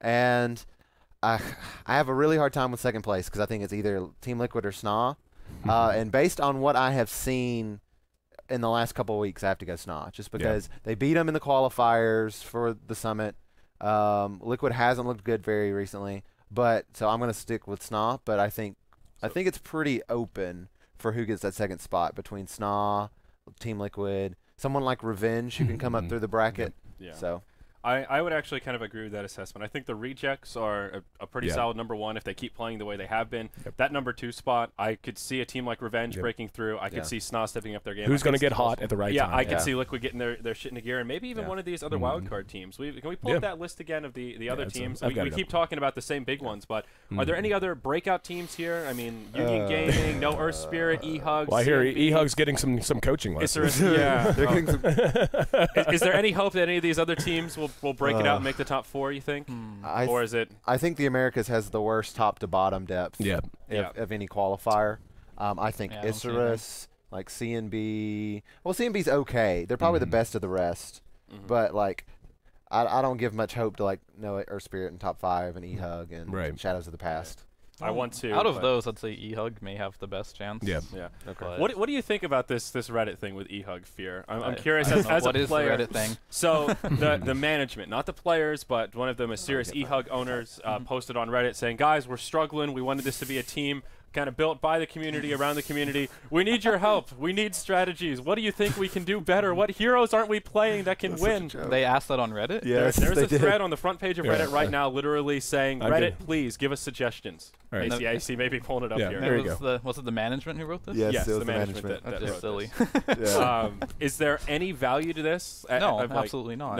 [SPEAKER 2] And I I have a really hard time with second place because I think it's either Team Liquid or S N A. Uh, and based on what I have seen in the last couple of weeks, I have to go S N A just because they beat them in the qualifiers for the Summit. Um, Liquid hasn't looked good very recently, but so I'm gonna stick with S N A. But I think I
[SPEAKER 1] So-
[SPEAKER 2] think it's pretty open for who gets that second spot between S N A, Team Liquid. Someone like Revenge who can come up
[SPEAKER 3] Mhm.
[SPEAKER 2] through the bracket.
[SPEAKER 1] Yeah.
[SPEAKER 2] So
[SPEAKER 1] I, I would actually kind of agree with that assessment. I think the rejects are a, a pretty
[SPEAKER 3] Yeah.
[SPEAKER 1] solid number one if they keep playing the way they have been.
[SPEAKER 3] Yep.
[SPEAKER 1] That number two spot, I could see a team like Revenge
[SPEAKER 3] Yep.
[SPEAKER 1] breaking through. I could
[SPEAKER 2] Yeah.
[SPEAKER 1] see S N O stepping up their game.
[SPEAKER 3] Who's
[SPEAKER 1] going to
[SPEAKER 3] get hot at the right
[SPEAKER 1] yeah,
[SPEAKER 3] time?
[SPEAKER 1] I could
[SPEAKER 2] Yeah.
[SPEAKER 1] see Liquid getting their, their shit into gear, and maybe even
[SPEAKER 2] Yeah.
[SPEAKER 1] one of these other
[SPEAKER 3] Mhm.
[SPEAKER 1] wildcard teams. We, can we pull
[SPEAKER 3] Yeah.
[SPEAKER 1] up that list again of the, the other
[SPEAKER 3] it's a-
[SPEAKER 1] teams?
[SPEAKER 3] I've
[SPEAKER 1] We,
[SPEAKER 3] got
[SPEAKER 1] we
[SPEAKER 3] it
[SPEAKER 1] keep
[SPEAKER 3] up.
[SPEAKER 1] talking about the same big ones, but are there
[SPEAKER 3] Mhm.
[SPEAKER 1] any other breakout teams here? I mean, Union
[SPEAKER 2] Uh,
[SPEAKER 1] Gaming, No Earth Spirit, E-Hugs.
[SPEAKER 3] Well, I hear
[SPEAKER 1] C M B.
[SPEAKER 3] E-Hug's getting some some coaching
[SPEAKER 1] Is there
[SPEAKER 3] lessons.
[SPEAKER 1] a, yeah.
[SPEAKER 2] They're
[SPEAKER 1] oh.
[SPEAKER 2] getting some-
[SPEAKER 1] is, is there any hope that any of these other teams will, will break it out
[SPEAKER 2] Uh,
[SPEAKER 1] and make the top four, you think?
[SPEAKER 4] Hmm.
[SPEAKER 2] I,
[SPEAKER 1] Or
[SPEAKER 2] th-
[SPEAKER 1] is it
[SPEAKER 2] I think the Americas has the worst top to bottom depth
[SPEAKER 3] Yeah.
[SPEAKER 2] of,
[SPEAKER 1] Yeah.
[SPEAKER 2] of any qualifier. Um, I think
[SPEAKER 4] Yeah, I don't see
[SPEAKER 2] Isurus, like C N B. Well, C N B's okay. They're probably
[SPEAKER 3] Mhm.
[SPEAKER 2] the best of the rest.
[SPEAKER 1] Mhm.
[SPEAKER 2] But like, I, I don't give much hope to like Noah or Spirit in top five and E-Hug and
[SPEAKER 3] Right.
[SPEAKER 2] Shadows of the Past.
[SPEAKER 1] I want to.
[SPEAKER 4] Out of
[SPEAKER 1] but-
[SPEAKER 4] those, I'd say E-Hug may have the best chance.
[SPEAKER 3] Yeah.
[SPEAKER 1] Yeah.
[SPEAKER 2] Okay.
[SPEAKER 4] But
[SPEAKER 1] What What do you think about this this Reddit thing with E-Hug Fear? I'm, I'm
[SPEAKER 4] I-
[SPEAKER 1] curious
[SPEAKER 4] I don't
[SPEAKER 1] as,
[SPEAKER 4] know.
[SPEAKER 1] as
[SPEAKER 4] What
[SPEAKER 1] a
[SPEAKER 4] is the
[SPEAKER 1] player.
[SPEAKER 4] Reddit thing?
[SPEAKER 1] So the the management, not the players, but one of the mysterious
[SPEAKER 2] get
[SPEAKER 1] E-Hug owners uh,
[SPEAKER 4] Mm-hmm.
[SPEAKER 1] posted on Reddit saying, "Guys, we're struggling. We wanted this to be a team kind of built by the community, around the community. We need your help. We need strategies. What do you think we can do better? What heroes aren't we playing that can
[SPEAKER 2] That's such a
[SPEAKER 1] win?"
[SPEAKER 2] joke.
[SPEAKER 4] They asked that on Reddit?
[SPEAKER 1] There-
[SPEAKER 2] Yes,
[SPEAKER 1] there's
[SPEAKER 2] they
[SPEAKER 1] a
[SPEAKER 2] did.
[SPEAKER 1] thread on the front page of
[SPEAKER 3] Yeah.
[SPEAKER 1] Reddit right now, literally saying,
[SPEAKER 3] I
[SPEAKER 1] "Reddit,
[SPEAKER 3] did.
[SPEAKER 1] please give us suggestions."
[SPEAKER 3] All right.
[SPEAKER 1] A C I C may be pulling it up
[SPEAKER 3] Yeah.
[SPEAKER 1] here.
[SPEAKER 4] And
[SPEAKER 3] There
[SPEAKER 4] it
[SPEAKER 3] you
[SPEAKER 4] was The, was it the management who wrote this?
[SPEAKER 2] Yes,
[SPEAKER 1] Yes,
[SPEAKER 2] it was
[SPEAKER 1] the
[SPEAKER 2] the
[SPEAKER 1] management
[SPEAKER 2] management.
[SPEAKER 1] that-
[SPEAKER 4] That's
[SPEAKER 1] that
[SPEAKER 4] just
[SPEAKER 1] wrote
[SPEAKER 4] silly.
[SPEAKER 1] this.
[SPEAKER 2] Yeah.
[SPEAKER 1] um, is there any value to this? I-
[SPEAKER 4] no,
[SPEAKER 1] I've, like-
[SPEAKER 4] absolutely not.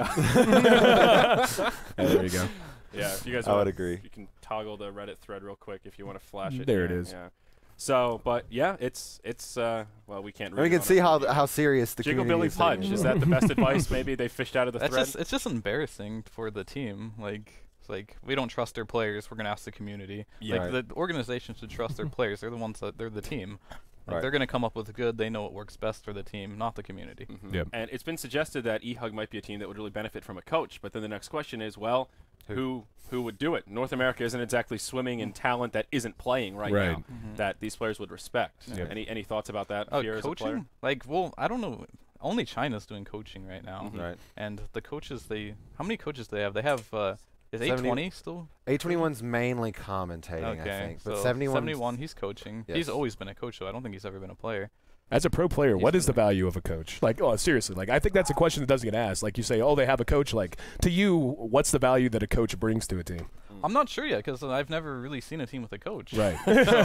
[SPEAKER 3] Yeah, there you go.
[SPEAKER 1] Yeah, if you guys
[SPEAKER 2] I would
[SPEAKER 1] want,
[SPEAKER 2] agree.
[SPEAKER 1] you can toggle the Reddit thread real quick if you want to flash it.
[SPEAKER 3] There it
[SPEAKER 1] here.
[SPEAKER 3] is.
[SPEAKER 1] Yeah. So, but yeah, it's it's uh well we can't.
[SPEAKER 2] And
[SPEAKER 1] read
[SPEAKER 2] we
[SPEAKER 1] it
[SPEAKER 2] can
[SPEAKER 1] on
[SPEAKER 2] see
[SPEAKER 1] the-
[SPEAKER 2] how th- how serious the
[SPEAKER 1] Jiggle
[SPEAKER 2] community
[SPEAKER 1] Billy
[SPEAKER 2] is.
[SPEAKER 1] Punch.
[SPEAKER 2] taking
[SPEAKER 1] Is
[SPEAKER 2] it.
[SPEAKER 1] that the best advice maybe they fished out of the
[SPEAKER 4] That's
[SPEAKER 1] thread?
[SPEAKER 4] just it's just embarrassing for the team. Like it's like we don't trust our players. We're gonna ask the community.
[SPEAKER 1] Yeah.
[SPEAKER 4] Like
[SPEAKER 2] Right.
[SPEAKER 4] the organization should trust their players. They're the ones that they're the team. Like
[SPEAKER 2] Right.
[SPEAKER 4] they're gonna come up with good. They know what works best for the team, not the community.
[SPEAKER 1] Mhm.
[SPEAKER 3] Yep.
[SPEAKER 1] And it's been suggested that E-Hug might be a team that would really benefit from a coach. But then the next question is, well,
[SPEAKER 2] Who?
[SPEAKER 1] who who would do it? North America isn't exactly swimming in talent that isn't playing right,
[SPEAKER 3] Right.
[SPEAKER 1] now
[SPEAKER 4] Mhm.
[SPEAKER 1] that these players would respect.
[SPEAKER 3] Yep.
[SPEAKER 1] Any any thoughts about that?
[SPEAKER 4] Oh,
[SPEAKER 1] Fear as a player?
[SPEAKER 4] coaching? Like, well, I don't know. Only China's doing coaching right now,
[SPEAKER 1] Mhm.
[SPEAKER 2] Right.
[SPEAKER 4] and the coaches they how many coaches do they have? They have uh, is A
[SPEAKER 2] seventy
[SPEAKER 4] twenty still?
[SPEAKER 2] A twenty-one's mainly commentating,
[SPEAKER 4] Okay,
[SPEAKER 2] I think.
[SPEAKER 4] so
[SPEAKER 2] But seventy-one.
[SPEAKER 4] seventy-one, he's coaching. He's
[SPEAKER 2] Yes.
[SPEAKER 4] always been a coach, though. I don't think he's ever been a player.
[SPEAKER 3] As a pro player,
[SPEAKER 4] He's
[SPEAKER 3] what is the
[SPEAKER 4] been-
[SPEAKER 3] value of a coach? Like, oh, seriously, like I think that's a question that doesn't get asked. Like you say, oh, they have a coach. Like to you, what's the value that a coach brings to a team?
[SPEAKER 4] I'm not sure yet because I've never really seen a team with a coach.
[SPEAKER 3] Right.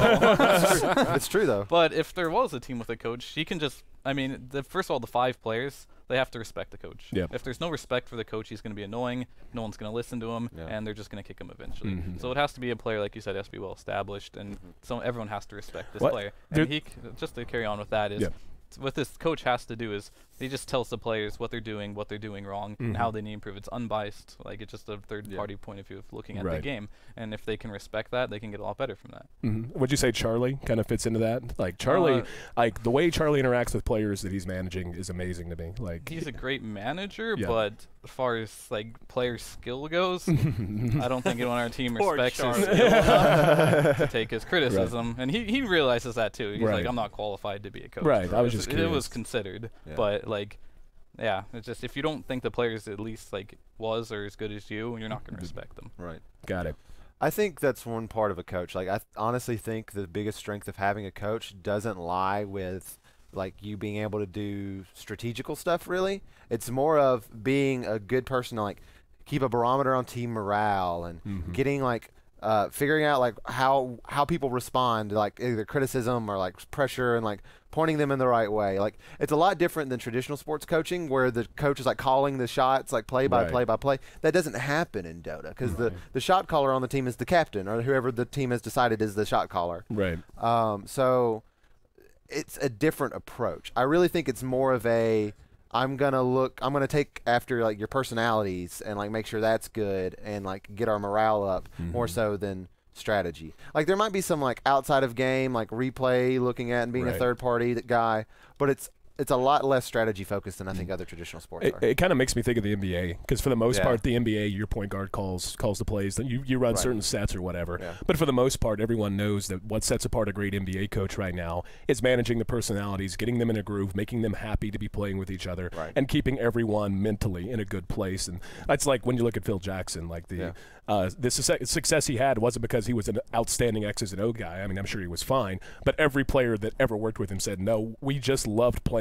[SPEAKER 2] It's true though.
[SPEAKER 4] But if there was a team with a coach, he can just. I mean, the, first of all, the five players they have to respect the coach.
[SPEAKER 3] Yep.
[SPEAKER 4] If there's no respect for the coach, he's going to be annoying. No one's going to listen to him,
[SPEAKER 2] Yeah.
[SPEAKER 4] and they're just going to kick him eventually.
[SPEAKER 3] Mhm.
[SPEAKER 4] So it has to be a player, like you said, has to be well established, and so everyone has to respect this
[SPEAKER 3] What-
[SPEAKER 4] player.
[SPEAKER 3] there-
[SPEAKER 4] And he, c- just to carry on with that, is
[SPEAKER 3] Yeah.
[SPEAKER 4] what this coach has to do is he just tells the players what they're doing, what they're doing wrong, and how
[SPEAKER 3] Mhm.
[SPEAKER 4] they need to improve. It's unbiased, like it's just a third-party point of view of looking at the
[SPEAKER 3] Right.
[SPEAKER 4] game. And if they can respect that, they can get a lot better from that.
[SPEAKER 3] Mm-hmm. Would you say Charlie kind of fits into that? Like Charlie,
[SPEAKER 4] Uh,
[SPEAKER 3] like the way Charlie interacts with players that he's managing is amazing to me. Like
[SPEAKER 4] He's a great manager,
[SPEAKER 3] Yeah.
[SPEAKER 4] but as far as like player skill goes, I don't think anyone on our team
[SPEAKER 1] Poor
[SPEAKER 4] respects his
[SPEAKER 1] Charlie.
[SPEAKER 4] skill enough to take his criticism, and he, he realizes that too. He's
[SPEAKER 3] Right.
[SPEAKER 4] like, I'm not qualified to be a coach.
[SPEAKER 3] Right, I was
[SPEAKER 4] It
[SPEAKER 3] just
[SPEAKER 4] It was
[SPEAKER 3] curious.
[SPEAKER 4] considered,
[SPEAKER 2] Yeah.
[SPEAKER 4] but like, yeah, it's just if you don't think the players at least like was or as good as you, you're not going to respect them.
[SPEAKER 2] Right.
[SPEAKER 3] got it.
[SPEAKER 2] I think that's one part of a coach. Like I th- honestly think the biggest strength of having a coach doesn't lie with like you being able to do strategical stuff really. It's more of being a good person to like keep a barometer on team morale and
[SPEAKER 3] Mhm.
[SPEAKER 2] getting like uh, figuring out like how how people respond to like either criticism or like pressure and like pointing them in the right way. Like it's a lot different than traditional sports coaching where the coach is like calling the shots like play by
[SPEAKER 3] Right.
[SPEAKER 2] play by play. That doesn't happen in Dota because the
[SPEAKER 3] Right.
[SPEAKER 2] the shot caller on the team is the captain or whoever the team has decided is the shot caller.
[SPEAKER 3] Right.
[SPEAKER 2] Um, so it's a different approach. I really think it's more of a I'm gonna look I'm gonna take after like your personalities and like make sure that's good and like get our morale up more
[SPEAKER 3] Mhm.
[SPEAKER 2] so than strategy. Like there might be some like outside of game like replay looking at and being
[SPEAKER 3] Right.
[SPEAKER 2] a third party that guy, but it's it's a lot less strategy focused than I think other traditional sports
[SPEAKER 3] It,
[SPEAKER 2] are.
[SPEAKER 3] it kind of makes me think of the N B A because for the most
[SPEAKER 2] Yeah.
[SPEAKER 3] part, the N B A, your point guard calls calls the plays. Then you you run
[SPEAKER 2] Right.
[SPEAKER 3] certain sets or whatever.
[SPEAKER 2] Yeah.
[SPEAKER 3] But for the most part, everyone knows that what sets apart a great N B A coach right now is managing the personalities, getting them in a groove, making them happy to be playing with each other,
[SPEAKER 2] Right.
[SPEAKER 3] and keeping everyone mentally in a good place. And that's like when you look at Phil Jackson, like the
[SPEAKER 2] Yeah.
[SPEAKER 3] uh, the suce- success he had wasn't because he was an outstanding X's and O guy. I mean, I'm sure he was fine, but every player that ever worked with him said, no, we just loved playing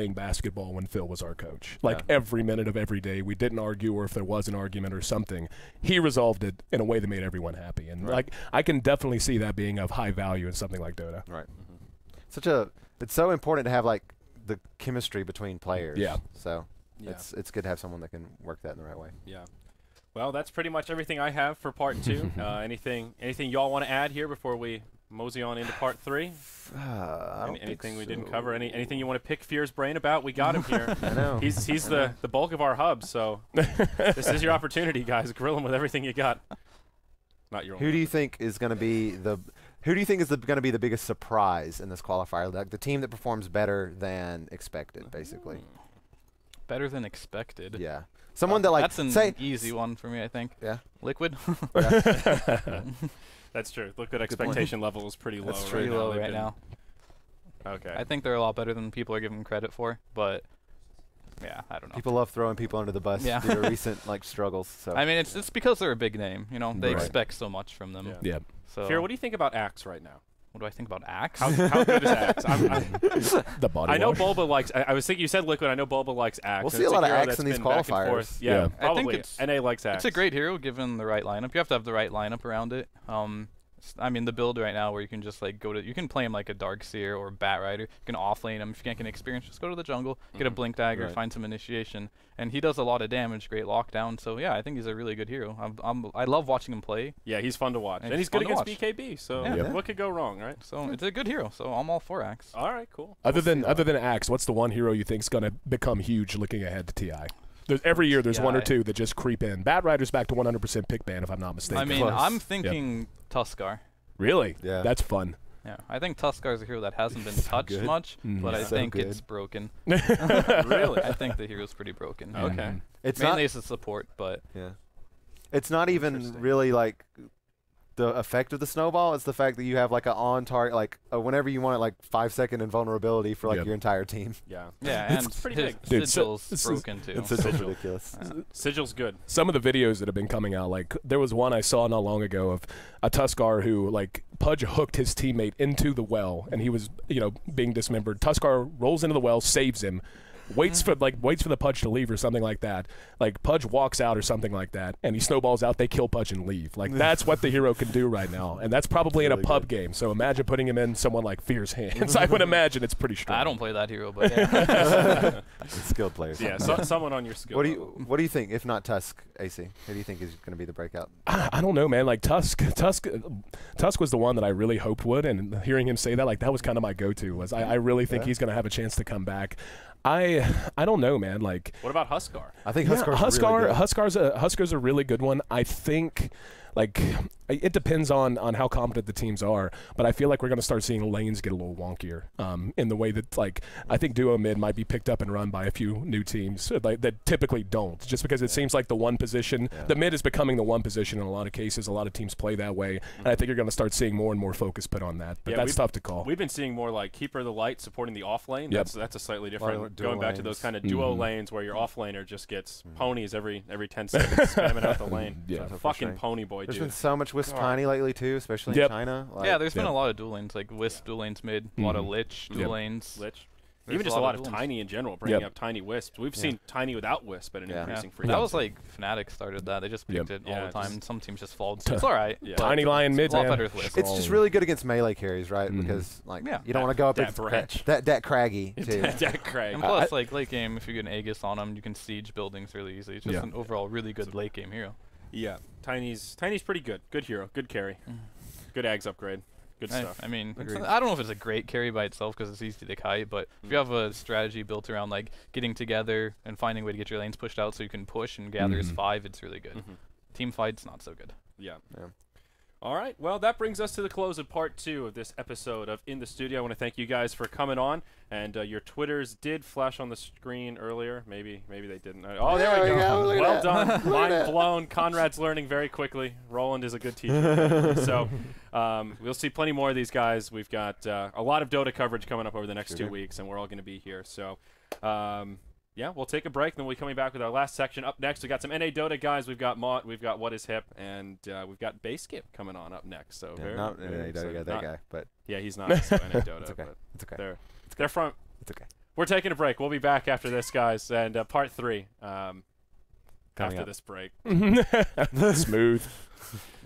[SPEAKER 3] playing basketball when Phil was our coach. Like
[SPEAKER 2] Yeah.
[SPEAKER 3] every minute of every day, we didn't argue, or if there was an argument or something, he resolved it in a way that made everyone happy. And
[SPEAKER 2] Right.
[SPEAKER 3] like I can definitely see that being of high value in something like Dota.
[SPEAKER 2] Right. Such a it's so important to have like the chemistry between players.
[SPEAKER 3] Yeah.
[SPEAKER 2] So
[SPEAKER 1] Yeah.
[SPEAKER 2] it's it's good to have someone that can work that in the right way.
[SPEAKER 1] Yeah. Well, that's pretty much everything I have for part two. uh, anything anything y'all want to add here before we mosey on into part three?
[SPEAKER 2] Uh, I don't
[SPEAKER 1] Any, anything
[SPEAKER 2] think
[SPEAKER 1] we didn't
[SPEAKER 2] so.
[SPEAKER 1] cover? Any anything you want to pick Fear's brain about? We got him here.
[SPEAKER 2] I know.
[SPEAKER 1] He's he's the the bulk of our hub. So this is your opportunity, guys. Grill him with everything you got. Not your own.
[SPEAKER 2] Who do you think is going to be the Who do you think is going to be the biggest surprise in this qualifier? Like the team that performs better than expected, basically.
[SPEAKER 4] Better than expected.
[SPEAKER 2] Yeah. Someone that like
[SPEAKER 4] That's an
[SPEAKER 2] say
[SPEAKER 4] easy one for me, I think.
[SPEAKER 2] Yeah.
[SPEAKER 4] Liquid.
[SPEAKER 1] That's true. Look, good
[SPEAKER 2] point.
[SPEAKER 1] expectation level is pretty low
[SPEAKER 2] That's
[SPEAKER 1] right
[SPEAKER 2] true.
[SPEAKER 4] Pretty
[SPEAKER 1] now.
[SPEAKER 4] low
[SPEAKER 1] They've
[SPEAKER 4] right
[SPEAKER 1] been-
[SPEAKER 4] now.
[SPEAKER 1] Okay.
[SPEAKER 4] I think they're a lot better than people are giving them credit for, but yeah, I don't know.
[SPEAKER 2] People love throwing people under the bus
[SPEAKER 4] Yeah.
[SPEAKER 2] due to recent like struggles. So
[SPEAKER 4] I mean, it's it's because they're a big name. You know, they
[SPEAKER 3] Right.
[SPEAKER 4] expect so much from them.
[SPEAKER 1] Yeah.
[SPEAKER 3] Yeah.
[SPEAKER 4] So
[SPEAKER 1] Fear, what do you think about Axe right now?
[SPEAKER 4] what do I think about Axe?
[SPEAKER 1] How, how good is Axe? I'm, I'm,
[SPEAKER 3] The body
[SPEAKER 1] I know
[SPEAKER 3] wash.
[SPEAKER 1] Bulba likes. I, I was thinking you said Liquid. I know Bulba likes Axe.
[SPEAKER 2] We'll
[SPEAKER 1] and
[SPEAKER 2] see a
[SPEAKER 1] it's
[SPEAKER 2] lot of
[SPEAKER 1] hero
[SPEAKER 2] Axe
[SPEAKER 1] that's
[SPEAKER 2] in these
[SPEAKER 1] been back and
[SPEAKER 2] qualifiers.
[SPEAKER 1] forth. Yeah,
[SPEAKER 3] Yeah. I
[SPEAKER 4] think
[SPEAKER 1] probably.
[SPEAKER 4] it's-
[SPEAKER 1] N A likes Axe.
[SPEAKER 4] It's a great hero given the right lineup. You have to have the right lineup around it. Um, s- I mean, the build right now where you can just like go to, you can play him like a Darkseer or a Bat Rider. You can offlane him. If you can't get experience, just go to the jungle, get a
[SPEAKER 1] Mhm.
[SPEAKER 4] Blink Dagger,
[SPEAKER 2] Right.
[SPEAKER 4] find some initiation, and he does a lot of damage. Great lockdown. So yeah, I think he's a really good hero. I'm, I'm I love watching him play.
[SPEAKER 1] Yeah, he's fun to watch,
[SPEAKER 4] And
[SPEAKER 1] and,
[SPEAKER 4] he's
[SPEAKER 1] he's good
[SPEAKER 4] fun to
[SPEAKER 1] against B
[SPEAKER 4] watch.
[SPEAKER 1] K B. So
[SPEAKER 4] Yeah.
[SPEAKER 2] Yeah.
[SPEAKER 1] what could go wrong, right?
[SPEAKER 4] So it's a good hero. So I'm all for Axe.
[SPEAKER 1] All right, cool.
[SPEAKER 3] Other than
[SPEAKER 2] see
[SPEAKER 3] other than Axe, what's the one hero you think's going to become huge looking ahead to T I? There's, every year there's one or
[SPEAKER 4] T I.
[SPEAKER 3] two that just creep in. Bat Rider's back to one hundred percent pick ban, if I'm not mistaken.
[SPEAKER 4] I mean,
[SPEAKER 2] Close.
[SPEAKER 4] I'm thinking Tuskar.
[SPEAKER 3] really?
[SPEAKER 2] Yeah.
[SPEAKER 3] That's fun.
[SPEAKER 4] Yeah, I think Tuskar is a hero that hasn't been touched
[SPEAKER 2] good.
[SPEAKER 4] much,
[SPEAKER 3] Mm.
[SPEAKER 4] but I
[SPEAKER 2] So
[SPEAKER 4] think
[SPEAKER 2] good.
[SPEAKER 4] it's broken.
[SPEAKER 1] Really?
[SPEAKER 4] I think the hero's pretty broken.
[SPEAKER 1] Okay.
[SPEAKER 3] Mhm.
[SPEAKER 2] it's
[SPEAKER 4] Mainly
[SPEAKER 2] not.
[SPEAKER 4] as a support, but
[SPEAKER 2] Yeah. It's not even
[SPEAKER 1] Interesting.
[SPEAKER 2] really like the effect of the snowball. It's the fact that you have like a on target, like uh, whenever you want it, like five second invulnerability for like
[SPEAKER 3] Yep.
[SPEAKER 2] your entire team.
[SPEAKER 1] Yeah.
[SPEAKER 4] yeah, and
[SPEAKER 1] It's pretty
[SPEAKER 4] his
[SPEAKER 1] big.
[SPEAKER 3] Dude, so-
[SPEAKER 4] sigil's
[SPEAKER 3] this is-
[SPEAKER 4] broken too.
[SPEAKER 2] It's, it's
[SPEAKER 1] Sigil.
[SPEAKER 2] ridiculous.
[SPEAKER 4] Yeah.
[SPEAKER 1] Sigil's good.
[SPEAKER 3] Some of the videos that have been coming out, like there was one I saw not long ago of a Tuskar who like Pudge hooked his teammate into the well and he was, you know, being dismembered. Tuskar rolls into the well, saves him, waits for like waits for the Pudge to leave or something like that. Like Pudge walks out or something like that, and he snowballs out. They kill Pudge and leave. Like that's what the hero can do right now, and that's probably in a
[SPEAKER 2] Really
[SPEAKER 3] pub
[SPEAKER 2] good.
[SPEAKER 3] game. So imagine putting him in someone like Fear's hands. I would imagine it's pretty strong.
[SPEAKER 4] I don't play that hero, but yeah.
[SPEAKER 2] Skilled players.
[SPEAKER 1] Yeah, so, someone on your skill.
[SPEAKER 2] What do
[SPEAKER 1] level.
[SPEAKER 2] you What do you think? If not Tusk, A C, who do you think is going to be the breakout?
[SPEAKER 3] I, I don't know, man. Like Tusk, Tusk, Tusk was the one that I really hoped would, and hearing him say that, like that was kind of my go-to. Was I, I really think
[SPEAKER 2] Yeah.
[SPEAKER 3] he's going to have a chance to come back. I, I don't know, man. Like
[SPEAKER 1] What about Huskar?
[SPEAKER 2] I think
[SPEAKER 3] yeah,
[SPEAKER 2] Huskar's
[SPEAKER 3] Huskar,
[SPEAKER 2] really good.
[SPEAKER 3] Huskar's a Huskar's a really good one. I think. Like, it depends on, on how competent the teams are, but I feel like we're going to start seeing lanes get a little wonkier um, in the way that, like, I think duo mid might be picked up and run by a few new teams uh, like, that typically don't, just because it seems like the one position,
[SPEAKER 2] Yeah.
[SPEAKER 3] the mid is becoming the one position in a lot of cases. A lot of teams play that way, and I think you're going to start seeing more and more focus put on that, but
[SPEAKER 1] Yeah,
[SPEAKER 3] that's
[SPEAKER 1] we've-
[SPEAKER 3] tough to call.
[SPEAKER 1] We've been seeing more like Keeper of the Light supporting the off lane.
[SPEAKER 3] Yep.
[SPEAKER 1] That's that's a slightly
[SPEAKER 2] of
[SPEAKER 1] different.
[SPEAKER 2] dual
[SPEAKER 1] Going back to those
[SPEAKER 2] lanes.
[SPEAKER 1] kind of duo
[SPEAKER 3] Mhm.
[SPEAKER 1] lanes where your off laner just gets
[SPEAKER 2] Mhm.
[SPEAKER 1] ponies every every ten seconds, spamming out the lane.
[SPEAKER 3] Yeah.
[SPEAKER 2] So
[SPEAKER 1] Fucking
[SPEAKER 2] frustrating.
[SPEAKER 1] pony boy,
[SPEAKER 2] There's
[SPEAKER 1] dude.
[SPEAKER 2] been so much Wisp
[SPEAKER 1] God.
[SPEAKER 2] Tiny lately too, especially
[SPEAKER 3] Yep.
[SPEAKER 2] in China. Like,
[SPEAKER 4] yeah, there's been
[SPEAKER 3] yeah.
[SPEAKER 4] a lot of dual lanes, like Wisp dual lanes mid, a lot of
[SPEAKER 3] Mhm.
[SPEAKER 4] Lich dual
[SPEAKER 3] Yep.
[SPEAKER 4] lanes.
[SPEAKER 1] Lich.
[SPEAKER 4] There's
[SPEAKER 1] Even just a lot of
[SPEAKER 4] dual lanes.
[SPEAKER 1] tiny in general, bringing
[SPEAKER 3] Yep.
[SPEAKER 1] up tiny wisps. We've
[SPEAKER 2] Yeah.
[SPEAKER 1] seen tiny without wisp at an
[SPEAKER 2] Yeah.
[SPEAKER 4] Yeah.
[SPEAKER 1] increasing
[SPEAKER 4] That
[SPEAKER 1] frequency.
[SPEAKER 4] was like Fnatic started that. They just
[SPEAKER 3] Yep.
[SPEAKER 4] picked it
[SPEAKER 1] Yeah,
[SPEAKER 4] all the time.
[SPEAKER 1] just-
[SPEAKER 4] Some teams just followed.
[SPEAKER 3] T-
[SPEAKER 4] It's all right.
[SPEAKER 1] Yeah.
[SPEAKER 4] but
[SPEAKER 3] Tiny Lion mid,
[SPEAKER 4] it's a lot
[SPEAKER 3] man.
[SPEAKER 4] better with Wisp.
[SPEAKER 2] It's just really good against melee carries, right?
[SPEAKER 3] Mhm.
[SPEAKER 2] Because like
[SPEAKER 4] Yeah.
[SPEAKER 2] you don't want to go up
[SPEAKER 1] That
[SPEAKER 2] against
[SPEAKER 1] Breach.
[SPEAKER 2] that that craggy too.
[SPEAKER 1] Jack Craig.
[SPEAKER 4] And plus, like late game, if you get an Aegis on them, you can siege buildings really easily. It's just
[SPEAKER 3] Yeah.
[SPEAKER 4] an overall really good late game hero.
[SPEAKER 1] Yeah, Tiny's Tiny's pretty good. Good hero. Good carry. Good Ags upgrade. Good
[SPEAKER 4] I,
[SPEAKER 1] stuff.
[SPEAKER 4] I mean, it's-
[SPEAKER 2] Agreed.
[SPEAKER 4] I don't know if it's a great carry by itself because it's easy to kite, but if you
[SPEAKER 1] Mm.
[SPEAKER 4] have a strategy built around like getting together and finding a way to get your lanes pushed out so you can push and gather as
[SPEAKER 3] Mhm.
[SPEAKER 4] five, it's really good.
[SPEAKER 1] Mhm.
[SPEAKER 4] Team fights, not so good.
[SPEAKER 1] Yeah.
[SPEAKER 2] Yeah.
[SPEAKER 1] All right. Well, that brings us to the close of part two of this episode of In the Studio. I want to thank you guys for coming on, and uh, your Twitters did flash on the screen earlier. Maybe, maybe they didn't. Oh, there
[SPEAKER 2] There
[SPEAKER 1] we
[SPEAKER 2] we
[SPEAKER 1] go.
[SPEAKER 2] go. Look at
[SPEAKER 1] Well
[SPEAKER 2] that.
[SPEAKER 1] done.
[SPEAKER 2] Look at
[SPEAKER 1] Mind
[SPEAKER 2] that.
[SPEAKER 1] blown. Conrad's learning very quickly. Roland is a good teacher. so um, we'll see plenty more of these guys. We've got uh, a lot of Dota coverage coming up over the next
[SPEAKER 2] Sure
[SPEAKER 1] two
[SPEAKER 2] do.
[SPEAKER 1] weeks, and we're all going to be here. So. Um, Yeah, we'll take a break, then we'll be coming back with our last section. Up next, we got some N A Dota guys. We've got Mott, we've got What Is Hip, and uh, we've got Baseskip coming on up next. So
[SPEAKER 2] Yeah,
[SPEAKER 1] very,
[SPEAKER 2] not
[SPEAKER 1] very
[SPEAKER 2] N A Dota
[SPEAKER 1] excited.
[SPEAKER 2] guy, that
[SPEAKER 1] Not-
[SPEAKER 2] guy, but
[SPEAKER 1] Yeah, he's not so N A Dota,
[SPEAKER 2] it's okay.
[SPEAKER 1] but
[SPEAKER 2] It's okay.
[SPEAKER 1] they're they're from
[SPEAKER 2] It's okay.
[SPEAKER 1] we're taking a break. We'll be back after this, guys, and uh, part three um,
[SPEAKER 2] Coming
[SPEAKER 1] after
[SPEAKER 2] up.
[SPEAKER 1] this break.
[SPEAKER 3] Smooth.